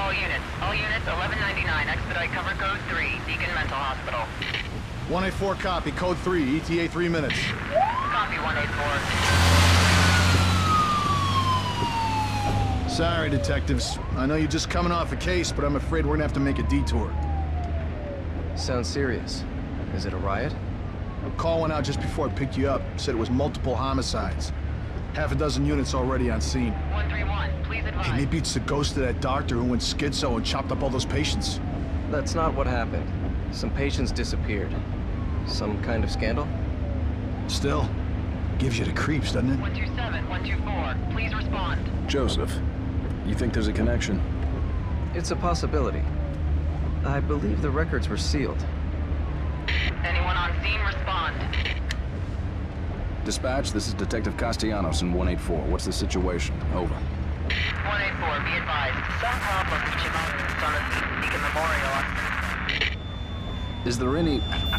All units, 1199, expedite cover code 3, Beacon Mental Hospital. 184 copy, code 3, ETA 3 minutes. Copy 184. Sorry, detectives. I know you're just coming off a case, but I'm afraid we're gonna have to make a detour. Sounds serious. Is it a riot? A call went out just before I picked you up. Said it was multiple homicides. Half a dozen units already on scene. 131, please advise. Hey, maybe it's the ghost of that doctor who went schizo and chopped up all those patients. That's not what happened. Some patients disappeared. Some kind of scandal? Still, gives you the creeps, doesn't it? 127, 124, please respond. Joseph, you think there's a connection? It's a possibility. I believe the records were sealed. Anyone on scene, respond. Dispatch, this is Detective Castellanos in 184. What's the situation? Over. 184, be advised. Some problem reaching out on the Beacon Memorial. Is there any...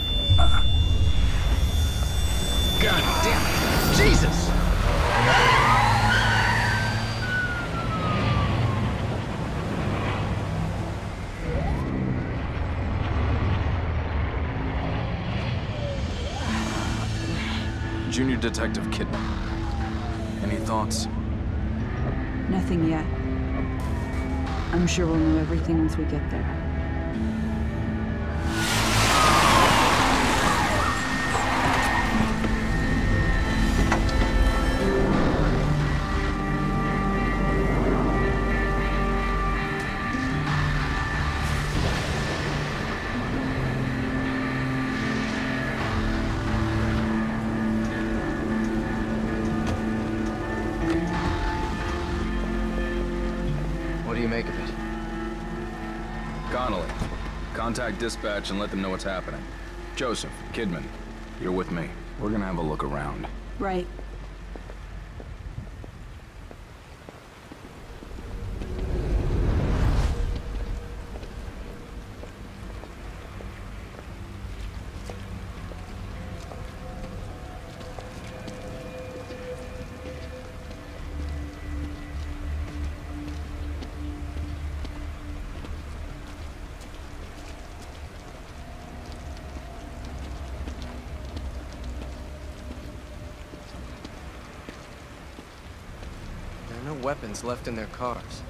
God damn it! Jesus! Junior Detective Kidman. Any thoughts? Nothing yet. I'm sure we'll know everything once we get there. What do you make of it? Connolly, contact dispatch and let them know what's happening. Joseph, Kidman, you're with me. We're gonna have a look around. Right. There are no weapons left in their cars.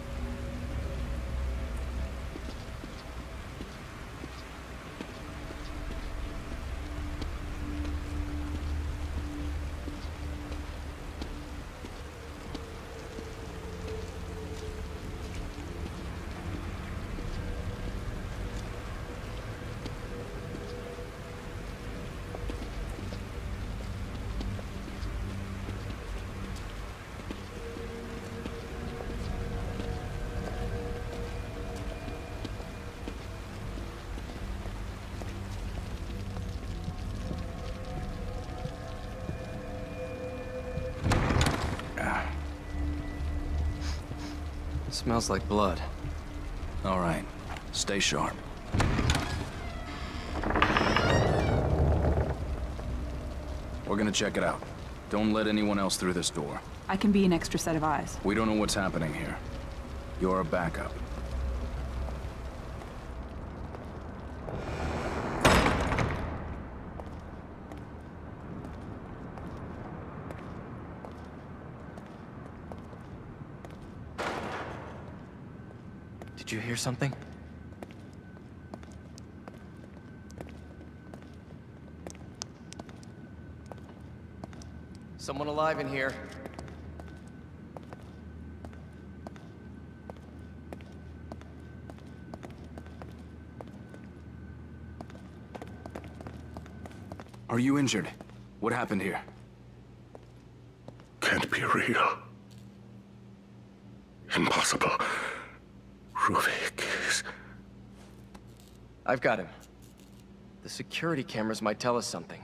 Smells like blood. All right, stay sharp. We're gonna check it out. Don't let anyone else through this door. I can be an extra set of eyes. We don't know what's happening here. You're a backup. Did you hear something? Someone alive in here. Are you injured? What happened here? Can't be real. Impossible. Ruvik is... I've got him. The security cameras might tell us something.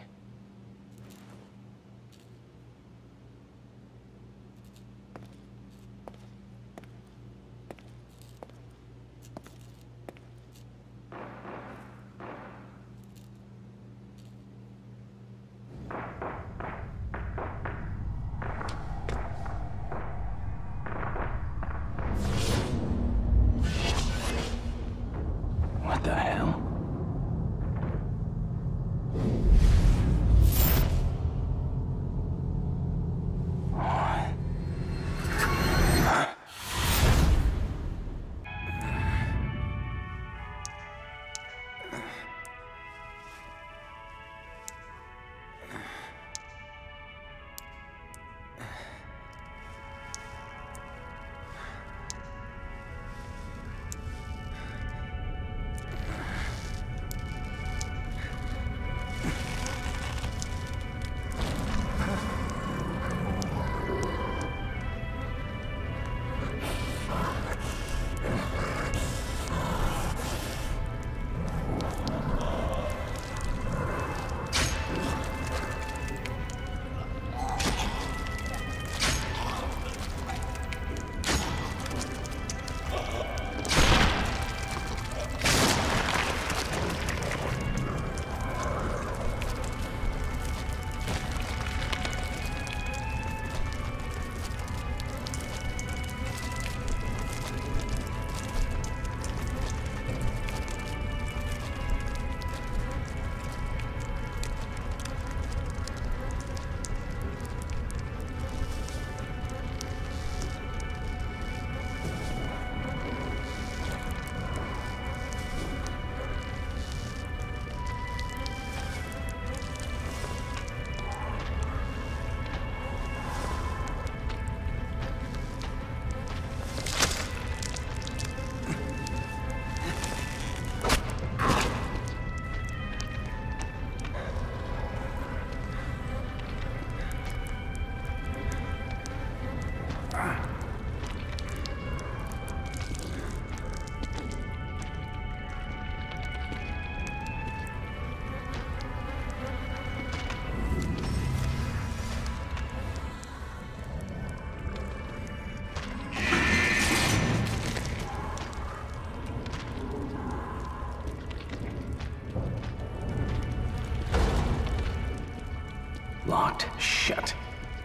locked. Shit.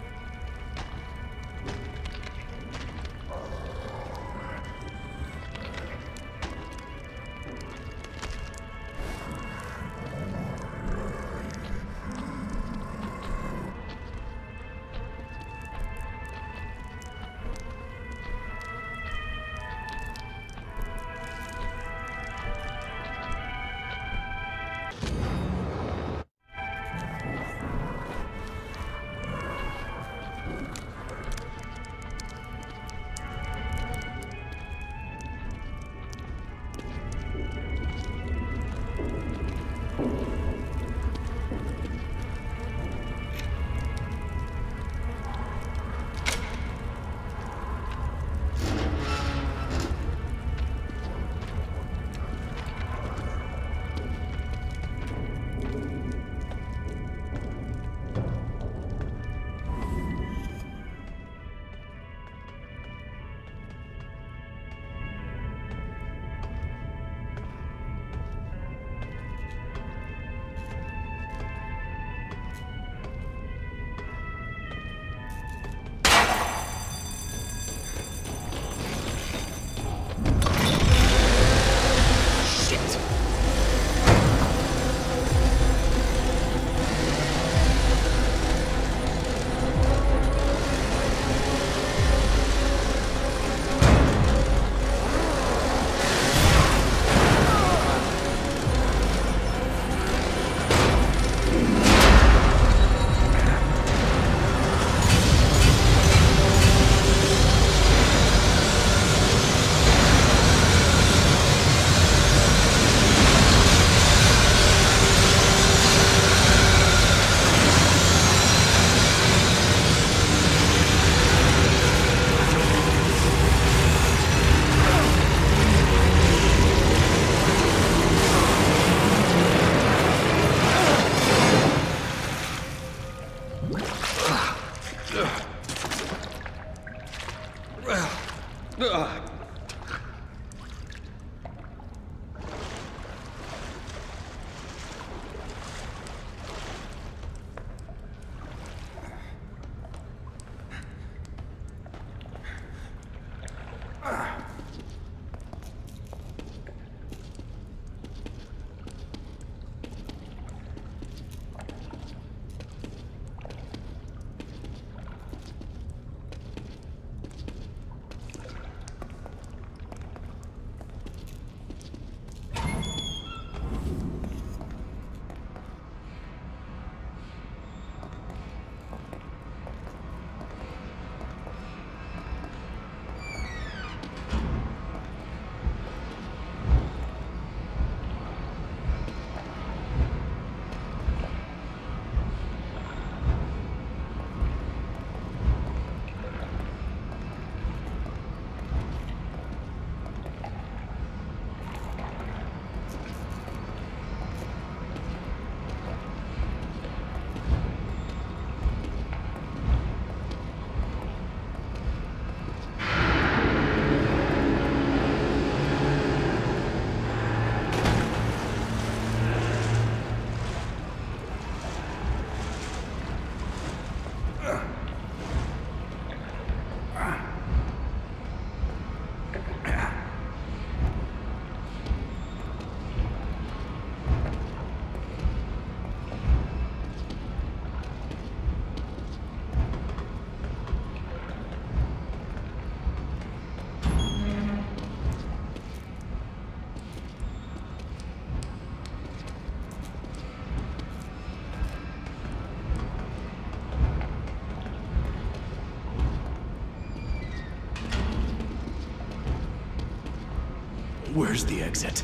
Where's the exit?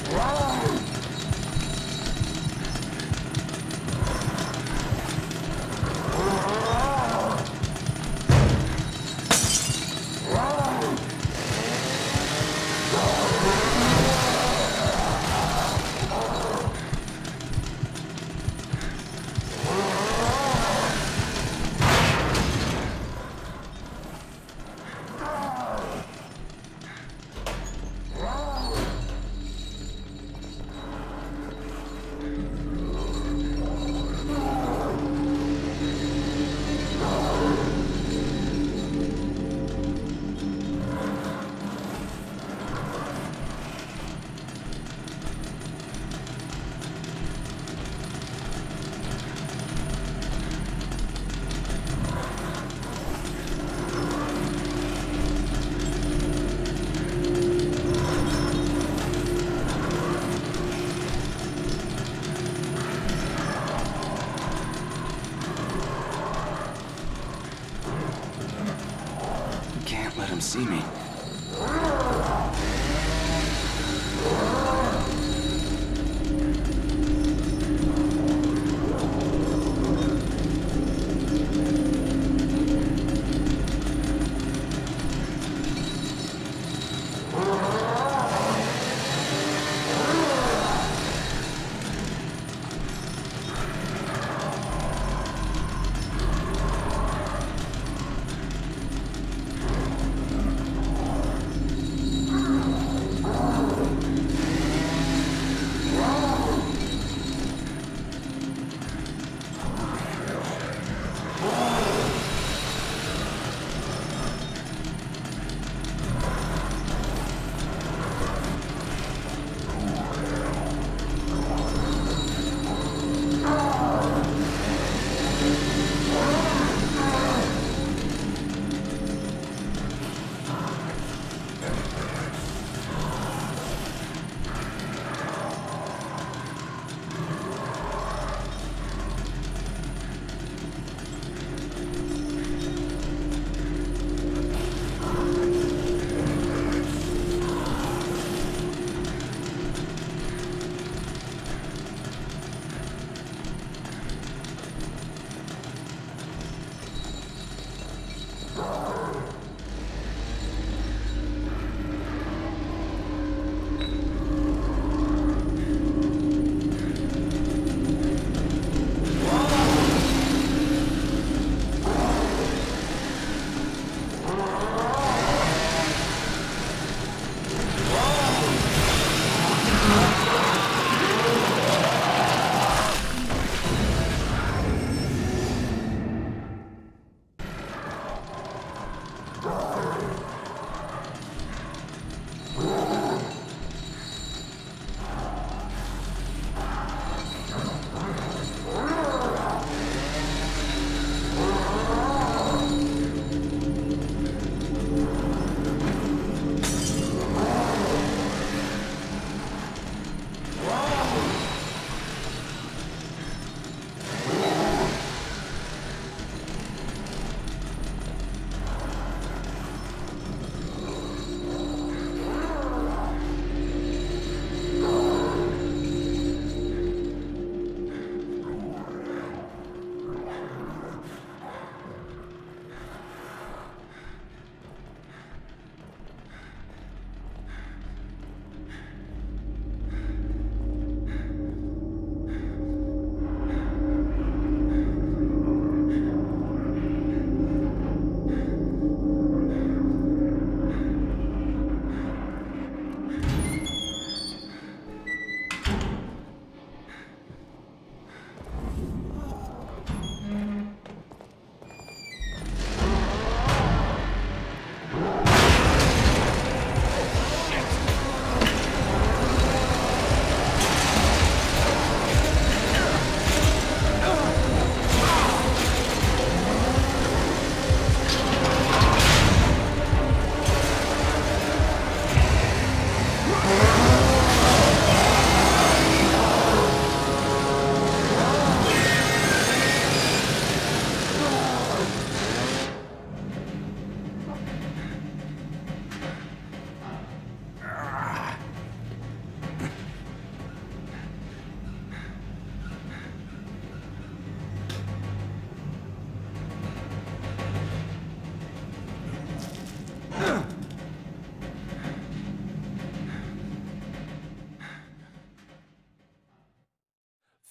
Let him see me.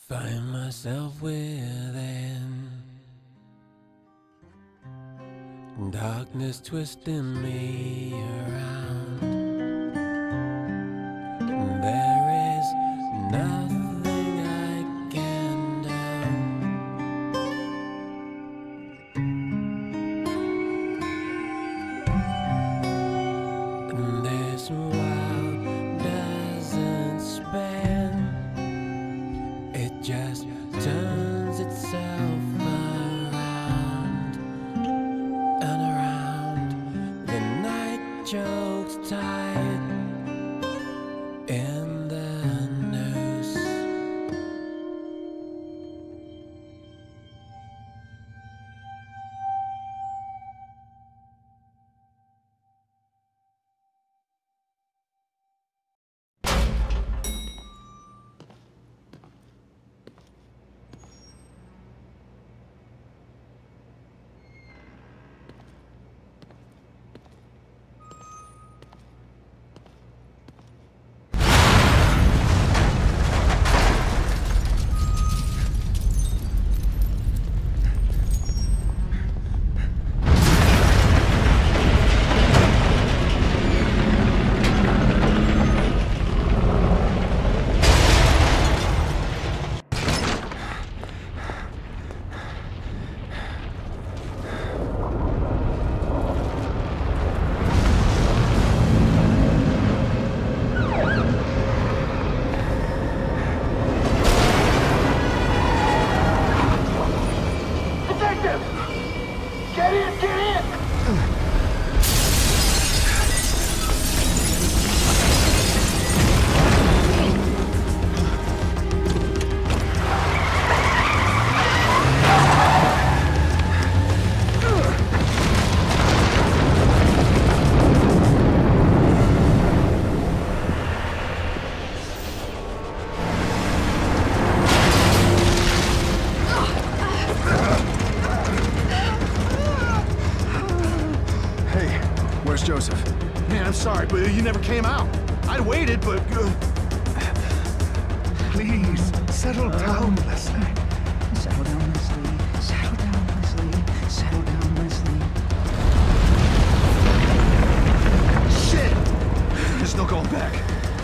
Find myself within darkness twisting me around. There is nothing I can do. And this world doesn't spin, it just turns itself around and around. The night chokes tight in the noose. Joseph. Man, I'm sorry, but you never came out. I'd waited, but... Please, settle down, Leslie. Settle down, Leslie. Settle down, Leslie. Settle down, Leslie. Shit! There's no going back.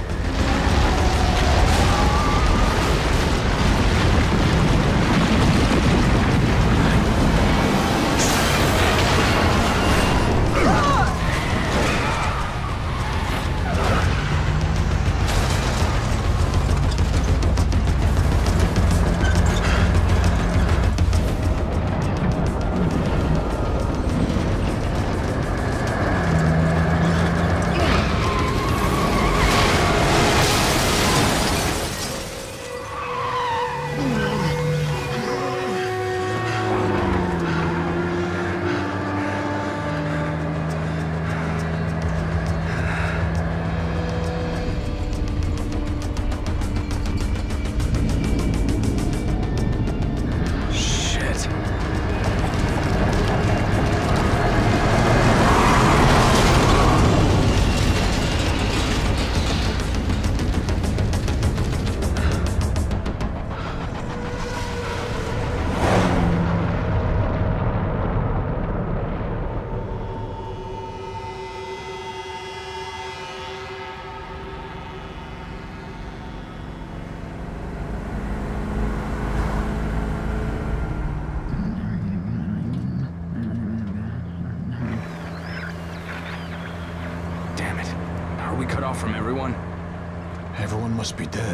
We cut off from everyone? Everyone must be dead.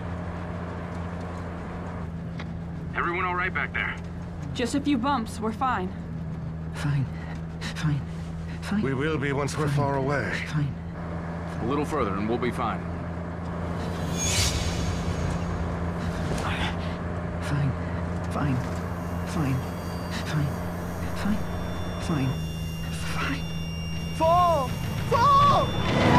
Everyone all right back there? Just a few bumps. We're fine. Fine. Fine. Fine. We will be once we're far away. Fine. A little further and we'll be fine. Fine. Fine. Fine. Fine. Fine. Fine. Fine. Fall! Fall!